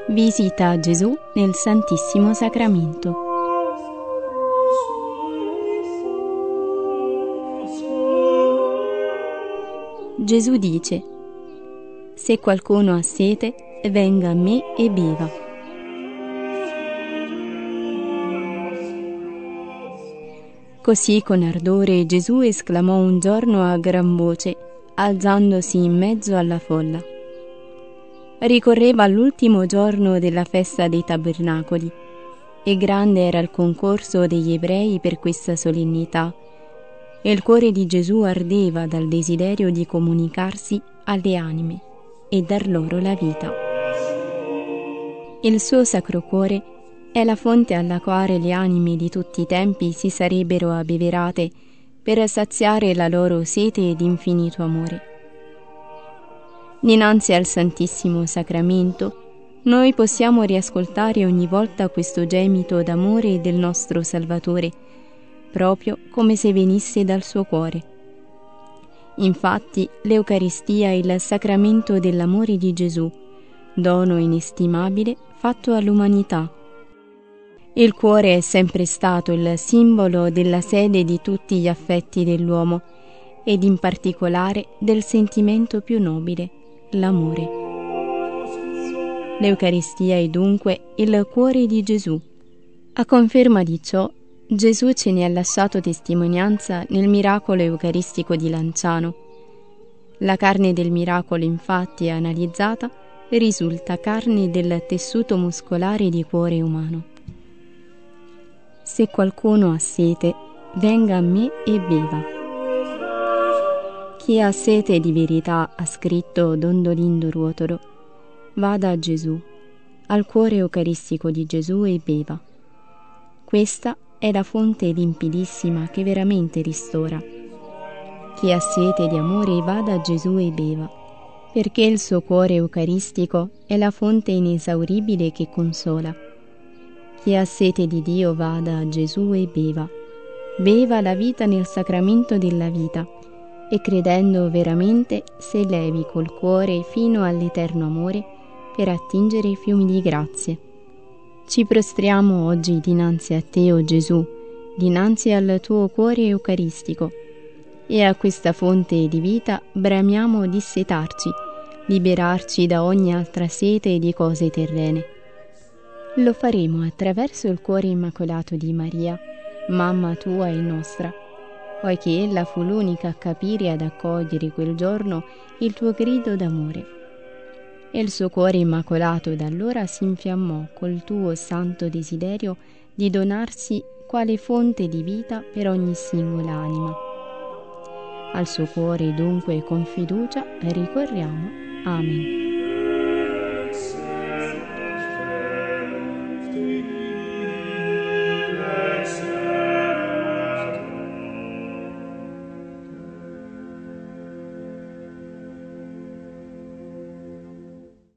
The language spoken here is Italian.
Visita Gesù nel Santissimo Sacramento. Gesù dice: se qualcuno ha sete, venga a me e beva. Così con ardore Gesù esclamò un giorno a gran voce, alzandosi in mezzo alla folla. Ricorreva l'ultimo giorno della festa dei Tabernacoli e grande era il concorso degli ebrei per questa solennità, e il cuore di Gesù ardeva dal desiderio di comunicarsi alle anime e dar loro la vita. Il suo Sacro Cuore è la fonte alla quale le anime di tutti i tempi si sarebbero abbeverate per saziare la loro sete di infinito amore. Dinanzi al Santissimo Sacramento noi possiamo riascoltare ogni volta questo gemito d'amore del nostro Salvatore, proprio come se venisse dal suo cuore. Infatti l'Eucaristia è il sacramento dell'amore di Gesù, dono inestimabile fatto all'umanità. Il cuore è sempre stato il simbolo della sede di tutti gli affetti dell'uomo ed in particolare del sentimento più nobile, l'amore. L'Eucaristia è dunque il cuore di Gesù. A conferma di ciò, Gesù ce ne ha lasciato testimonianza nel miracolo eucaristico di Lanciano. La carne del miracolo, infatti, analizzata, risulta carne del tessuto muscolare di cuore umano. Se qualcuno ha sete, venga a me e beva. Chi ha sete di verità, ha scritto Don Dolindo Ruotolo, vada a Gesù, al cuore eucaristico di Gesù e beva. Questa è la fonte limpidissima che veramente ristora. Chi ha sete di amore vada a Gesù e beva, perché il suo cuore eucaristico è la fonte inesauribile che consola. Chi ha sete di Dio vada a Gesù e beva. Beva la vita nel sacramento della vita e credendo veramente se levi col cuore fino all'eterno amore per attingere i fiumi di grazie. Ci prostriamo oggi dinanzi a te, o Gesù, dinanzi al tuo cuore eucaristico, e a questa fonte di vita bramiamo dissetarci, liberarci da ogni altra sete di cose terrene. Lo faremo attraverso il cuore immacolato di Maria, mamma tua e nostra, poiché ella fu l'unica a capire e ad accogliere quel giorno il tuo grido d'amore. E il suo cuore immacolato da allora si infiammò col tuo santo desiderio di donarsi quale fonte di vita per ogni singola anima. Al suo cuore dunque con fiducia ricorriamo. Amen.